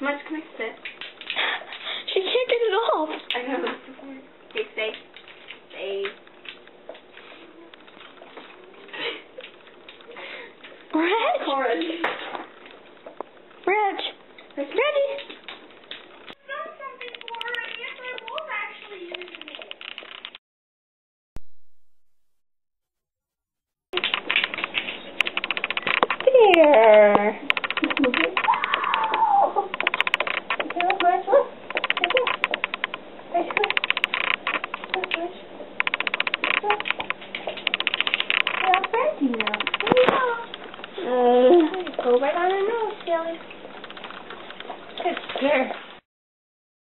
much can I sit? She can't get it off. I know. Okay, stay. Stay. Reg! Courage. Reg! Reggie! Done something for her, and yes, I was actually using it. Here. Go right on her nose, Shelly. Good girl.